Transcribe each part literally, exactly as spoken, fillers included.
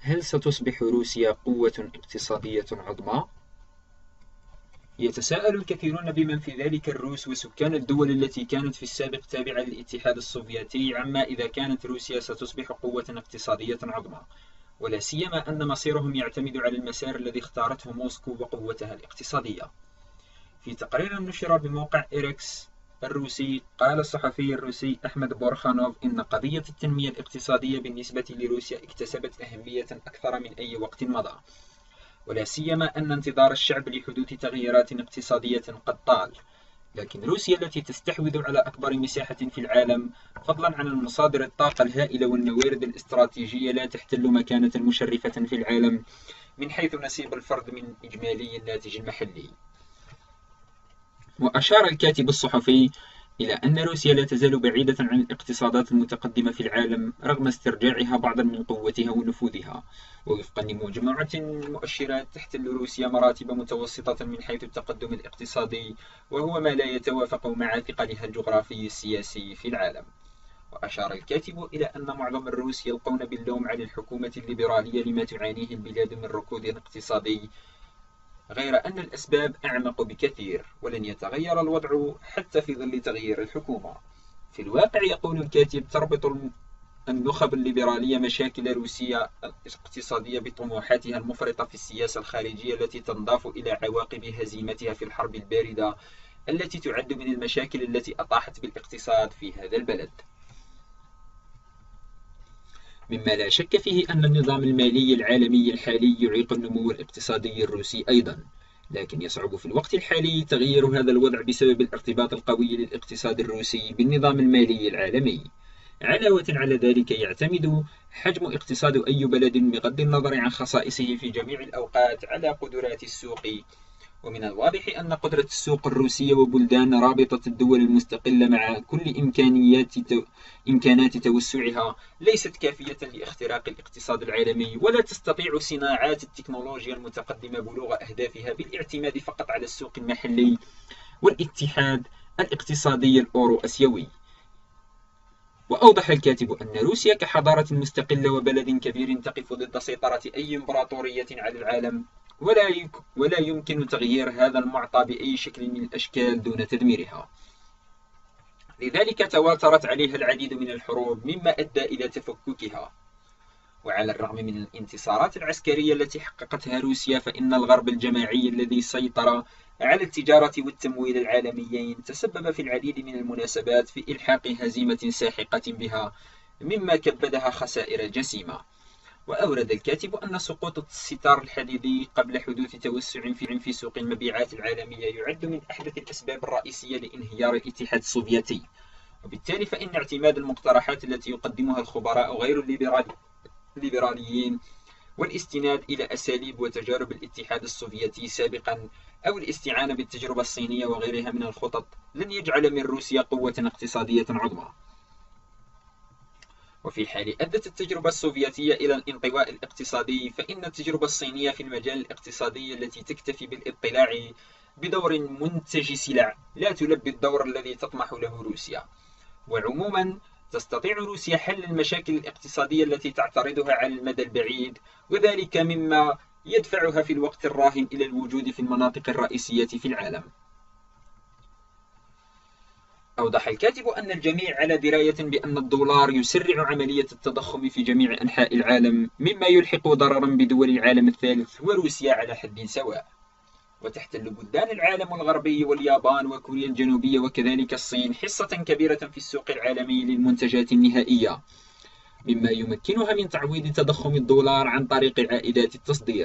هل ستصبح روسيا قوة اقتصادية عظمى؟ يتساءل الكثيرون بمن في ذلك الروس وسكان الدول التي كانت في السابق تابعة للاتحاد السوفيتي عما إذا كانت روسيا ستصبح قوة اقتصادية عظمى، ولا سيما أن مصيرهم يعتمد على المسار الذي اختارته موسكو وقوتها الاقتصادية. في تقرير نشر بموقع إيركس الروسي، قال الصحفي الروسي أحمد بورخانوف إن قضية التنمية الاقتصادية بالنسبة لروسيا اكتسبت أهمية أكثر من أي وقت مضى، ولا سيما أن انتظار الشعب لحدوث تغييرات اقتصادية قد طال. لكن روسيا التي تستحوذ على أكبر مساحة في العالم فضلا عن المصادر الطاقة الهائلة والموارد الاستراتيجية لا تحتل مكانة مشرفة في العالم من حيث نصيب الفرد من إجمالي الناتج المحلي. وأشار الكاتب الصحفي إلى أن روسيا لا تزال بعيدة عن الاقتصادات المتقدمة في العالم رغم استرجاعها بعضا من قوتها ونفوذها، ووفقا لمجموعة مؤشرات تحتل روسيا مراتب متوسطة من حيث التقدم الاقتصادي، وهو ما لا يتوافق مع ثقلها الجغرافي السياسي في العالم. وأشار الكاتب إلى أن معظم الروس يلقون باللوم على الحكومة الليبرالية لما تعانيه البلاد من ركود اقتصادي، غير أن الأسباب أعمق بكثير ولن يتغير الوضع حتى في ظل تغيير الحكومة. في الواقع يقول الكاتب تربط النخب الليبرالية مشاكل روسيا الاقتصادية بطموحاتها المفرطة في السياسة الخارجية التي تنضاف إلى عواقب هزيمتها في الحرب الباردة التي تعد من المشاكل التي أطاحت بالاقتصاد في هذا البلد. مما لا شك فيه أن النظام المالي العالمي الحالي يعيق النمو الاقتصادي الروسي أيضا، لكن يصعب في الوقت الحالي تغيير هذا الوضع بسبب الارتباط القوي للاقتصاد الروسي بالنظام المالي العالمي. علاوة على ذلك يعتمد حجم اقتصاد أي بلد بغض النظر عن خصائصه في جميع الأوقات على قدرات السوق، ومن الواضح أن قدرة السوق الروسية وبلدان رابطة الدول المستقلة مع كل إمكانيات تو... إمكانات توسعها ليست كافية لاختراق الاقتصاد العالمي، ولا تستطيع صناعات التكنولوجيا المتقدمة بلوغ أهدافها بالاعتماد فقط على السوق المحلي والاتحاد الاقتصادي الأورو أسيوي. وأوضح الكاتب أن روسيا كحضارة مستقلة وبلد كبير تقف ضد سيطرة أي إمبراطورية على العالم، ولا ولا يمكن تغيير هذا المعطى بأي شكل من الأشكال دون تدميرها. لذلك تواترت عليها العديد من الحروب مما أدى إلى تفككها. وعلى الرغم من الانتصارات العسكرية التي حققتها روسيا، فإن الغرب الجماعي الذي سيطر على التجارة والتمويل العالميين تسبب في العديد من المناسبات في إلحاق هزيمة ساحقة بها، مما كبدها خسائر جسيمة. وأورد الكاتب أن سقوط الستار الحديدي قبل حدوث توسع في سوق المبيعات العالمية يعد من أحدث الأسباب الرئيسية لانهيار الاتحاد السوفيتي، وبالتالي فإن اعتماد المقترحات التي يقدمها الخبراء غير الليبراليين والاستناد إلى أساليب وتجارب الاتحاد السوفيتي سابقا أو الاستعانة بالتجربة الصينية وغيرها من الخطط لن يجعل من روسيا قوة اقتصادية عظمى. وفي حال أدت التجربة السوفيتية إلى الانطواء الاقتصادي، فإن التجربة الصينية في المجال الاقتصادي التي تكتفي بالاطلاع بدور منتج سلع لا تلبي الدور الذي تطمح له روسيا. وعموما تستطيع روسيا حل المشاكل الاقتصادية التي تعترضها على المدى البعيد، وذلك مما يدفعها في الوقت الراهن إلى الوجود في المناطق الرئيسية في العالم. أوضح الكاتب أن الجميع على دراية بأن الدولار يسرع عملية التضخم في جميع أنحاء العالم، مما يلحق ضررا بدول العالم الثالث وروسيا على حد سواء. وتحتل بلدان العالم الغربي واليابان وكوريا الجنوبية وكذلك الصين حصة كبيرة في السوق العالمي للمنتجات النهائية، مما يمكنها من تعويض تضخم الدولار عن طريق عائدات التصدير.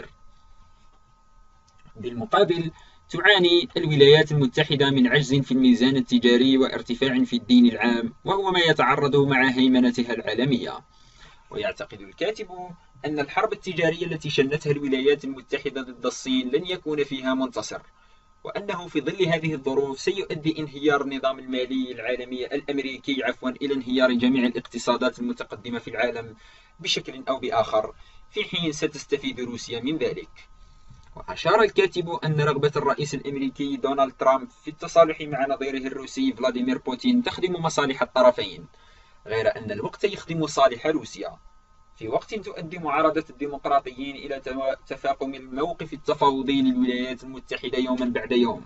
بالمقابل تعاني الولايات المتحدة من عجز في الميزان التجاري وارتفاع في الدين العام، وهو ما يتعرض مع هيمنتها العالمية. ويعتقد الكاتب أن الحرب التجارية التي شنتها الولايات المتحدة ضد الصين لن يكون فيها منتصر، وأنه في ظل هذه الظروف سيؤدي انهيار النظام المالي العالمي الأمريكي عفوا إلى انهيار جميع الاقتصادات المتقدمة في العالم بشكل أو بآخر، في حين ستستفيد روسيا من ذلك. وأشار الكاتب أن رغبة الرئيس الأمريكي دونالد ترامب في التصالح مع نظيره الروسي فلاديمير بوتين تخدم مصالح الطرفين، غير أن الوقت يخدم صالح روسيا. في وقت تؤدي معارضة الديمقراطيين إلى تفاقم الموقف التفاوضي للولايات المتحدة يوما بعد يوم.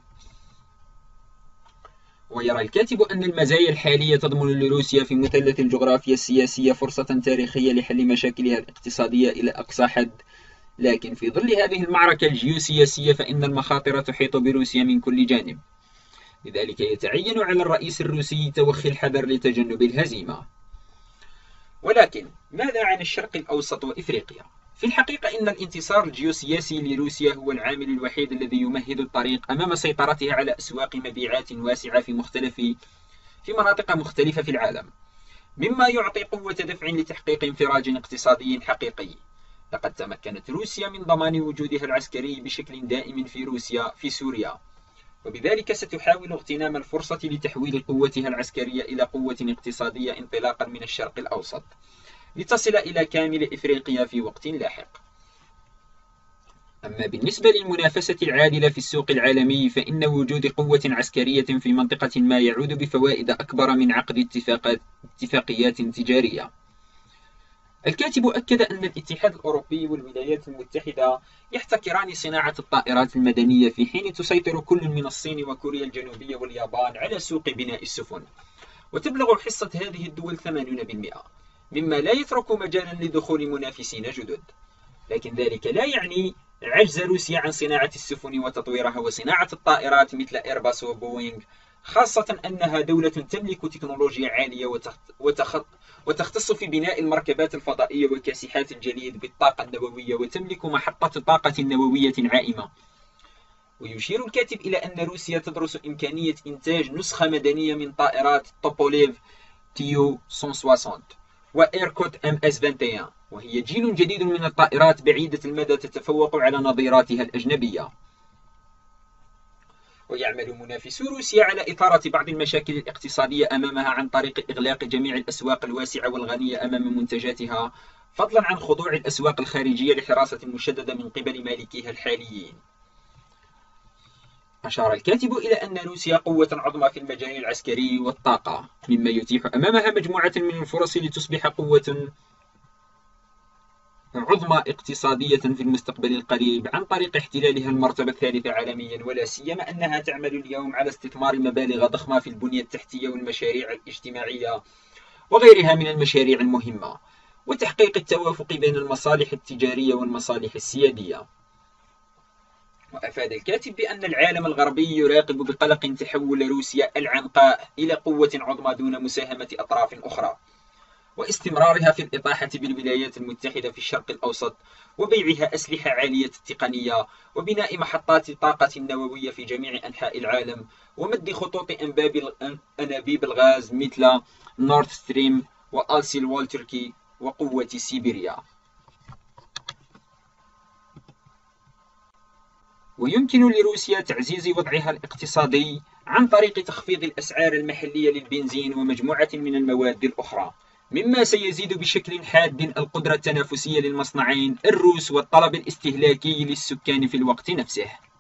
ويرى الكاتب أن المزايا الحالية تضمن لروسيا في مثلث الجغرافيا السياسية فرصة تاريخية لحل مشاكلها الاقتصادية إلى أقصى حد، لكن في ظل هذه المعركة الجيوسياسية فإن المخاطر تحيط بروسيا من كل جانب، لذلك يتعين على الرئيس الروسي توخي الحذر لتجنب الهزيمة. ولكن ماذا عن الشرق الأوسط وإفريقيا؟ في الحقيقة إن الانتصار الجيوسياسي لروسيا هو العامل الوحيد الذي يمهد الطريق أمام سيطرتها على أسواق مبيعات واسعة في مختلف في مناطق مختلفة في العالم، مما يعطي قوة دفع لتحقيق انفراج اقتصادي حقيقي. لقد تمكنت روسيا من ضمان وجودها العسكري بشكل دائم في روسيا في سوريا، وبذلك ستحاول اغتنام الفرصة لتحويل قوتها العسكرية إلى قوة اقتصادية انطلاقا من الشرق الأوسط، لتصل إلى كامل إفريقيا في وقت لاحق. أما بالنسبة للمنافسة العادلة في السوق العالمي، فإن وجود قوة عسكرية في منطقة ما يعود بفوائد أكبر من عقد اتفاقيات تجارية. الكاتب أكد أن الاتحاد الأوروبي والولايات المتحدة يحتكران صناعة الطائرات المدنية، في حين تسيطر كل من الصين وكوريا الجنوبية واليابان على سوق بناء السفن، وتبلغ حصة هذه الدول ثمانين بالمئة، مما لا يترك مجالا لدخول منافسين جدد. لكن ذلك لا يعني عجز روسيا عن صناعة السفن وتطويرها وصناعة الطائرات مثل إيرباص وبوينغ، خاصة أنها دولة تملك تكنولوجيا عالية وتختص في بناء المركبات الفضائية وكاسحات الجليد بالطاقة النووية، وتملك محطة طاقة نووية عائمة. ويشير الكاتب إلى أن روسيا تدرس إمكانية إنتاج نسخة مدنية من طائرات توبوليف تيو مئة وستين وإيركوت إم إس واحد وعشرين، وهي جيل جديد من الطائرات بعيدة المدى تتفوق على نظيراتها الأجنبية. ويعمل منافسو روسيا على إثارة بعض المشاكل الاقتصادية أمامها عن طريق إغلاق جميع الأسواق الواسعة والغنية أمام منتجاتها، فضلا عن خضوع الأسواق الخارجية لحراسة مشددة من قبل مالكيها الحاليين. أشار الكاتب إلى أن روسيا قوة عظمى في المجال العسكري والطاقة، مما يتيح أمامها مجموعة من الفرص لتصبح قوة عظمى اقتصادية في المستقبل القريب عن طريق احتلالها المرتبة الثالثة عالميا، ولا سيما أنها تعمل اليوم على استثمار مبالغ ضخمة في البنية التحتية والمشاريع الاجتماعية وغيرها من المشاريع المهمة، وتحقيق التوافق بين المصالح التجارية والمصالح السيادية. وأفاد الكاتب بأن العالم الغربي يراقب بقلق تحول روسيا العنقاء إلى قوة عظمى دون مساهمة أطراف أخرى، واستمرارها في الإطاحة بالولايات المتحدة في الشرق الأوسط وبيعها أسلحة عالية التقنية وبناء محطات طاقة نووية في جميع أنحاء العالم ومد خطوط أنابيب الغاز مثل نورث ستريم وألسي والتركي وقوة سيبيريا. ويمكن لروسيا تعزيز وضعها الاقتصادي عن طريق تخفيض الأسعار المحلية للبنزين ومجموعة من المواد الأخرى، مما سيزيد بشكل حاد القدرة التنافسية للمصنعين الروس والطلب الاستهلاكي للسكان في الوقت نفسه.